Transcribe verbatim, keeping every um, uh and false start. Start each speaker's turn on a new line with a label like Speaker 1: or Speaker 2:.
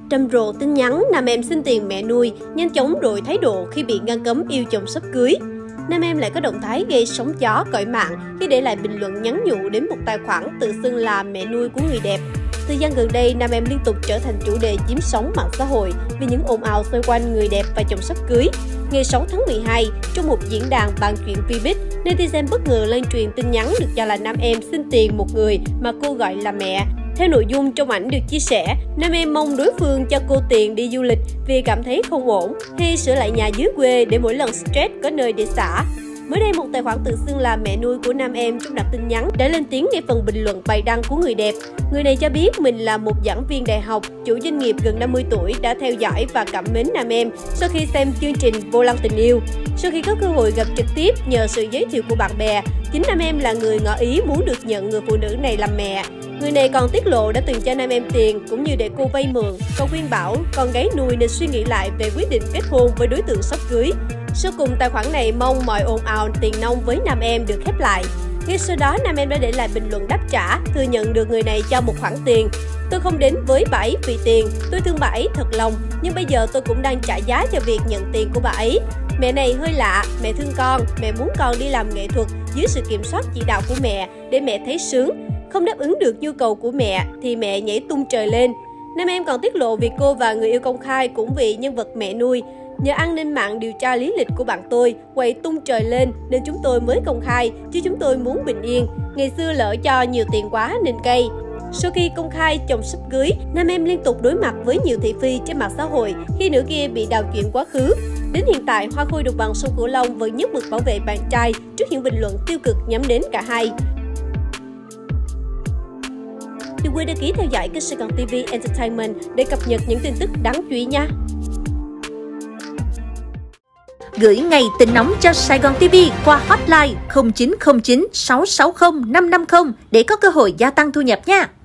Speaker 1: Trầm rộ tin nhắn nam em xin tiền mẹ nuôi, nhanh chóng đổi thái độ khi bị ngăn cấm yêu chồng sắp cưới. Nam em lại có động thái gây sóng gió cõi mạng khi để lại bình luận nhắn nhủ đến một tài khoản tự xưng là mẹ nuôi của người đẹp. Thời gian gần đây, nam em liên tục trở thành chủ đề chiếm sóng mạng xã hội vì những ồn ào xoay quanh người đẹp và chồng sắp cưới. Ngày sáu tháng mười hai, trong một diễn đàn bàn chuyện Vbiz, netizen bất ngờ lan truyền tin nhắn được cho là nam em xin tiền một người mà cô gọi là mẹ. Theo nội dung trong ảnh được chia sẻ, nam em mong đối phương cho cô tiền đi du lịch vì cảm thấy không ổn, hay sửa lại nhà dưới quê để mỗi lần stress có nơi để xả. Mới đây, một tài khoản tự xưng là mẹ nuôi của nam em trong đặt tin nhắn đã lên tiếng ngay phần bình luận bài đăng của người đẹp. Người này cho biết mình là một giảng viên đại học, chủ doanh nghiệp gần năm mươi tuổi đã theo dõi và cảm mến nam em sau khi xem chương trình Vô Lăng Tình Yêu. Sau khi có cơ hội gặp trực tiếp nhờ sự giới thiệu của bạn bè, chính nam em là người ngỏ ý muốn được nhận người phụ nữ này làm mẹ. Người này còn tiết lộ đã từng cho nam em tiền cũng như để cô vay mượn, còn khuyên bảo con gái nuôi nên suy nghĩ lại về quyết định kết hôn với đối tượng sắp cưới. Sau cùng, tài khoản này mong mọi ồn ào tiền nong với nam em được khép lại. Ngay sau đó, nam em đã để lại bình luận đáp trả, thừa nhận được người này cho một khoản tiền. Tôi không đến với bà ấy vì tiền, tôi thương bà ấy thật lòng, nhưng bây giờ tôi cũng đang trả giá cho việc nhận tiền của bà ấy. Mẹ này hơi lạ, mẹ thương con, mẹ muốn con đi làm nghệ thuật dưới sự kiểm soát chỉ đạo của mẹ để mẹ thấy sướng. Không đáp ứng được nhu cầu của mẹ thì mẹ nhảy tung trời lên. Nam em còn tiết lộ việc cô và người yêu công khai cũng vì nhân vật mẹ nuôi. Nhờ an ninh mạng điều tra lý lịch của bạn tôi quậy tung trời lên nên chúng tôi mới công khai, chứ chúng tôi muốn bình yên. Ngày xưa lỡ cho nhiều tiền quá nên cay. Sau khi công khai chồng sắp cưới, nam em liên tục đối mặt với nhiều thị phi trên mạng xã hội khi nửa kia bị đào chuyện quá khứ. Đến hiện tại, Hoa Khôi Đồng bằng sông Cửu Long vẫn nhất mực bảo vệ bạn trai trước những bình luận tiêu cực nhắm đến cả hai. Đừng quên đăng ký theo dõi kênh Sài Gòn ti vi Entertainment để cập nhật những tin tức đáng chú ý nha!
Speaker 2: Gửi ngày tin nóng cho Sài Gòn ti vi qua hotline không chín không chín sáu sáu không năm năm không để có cơ hội gia tăng thu nhập nha!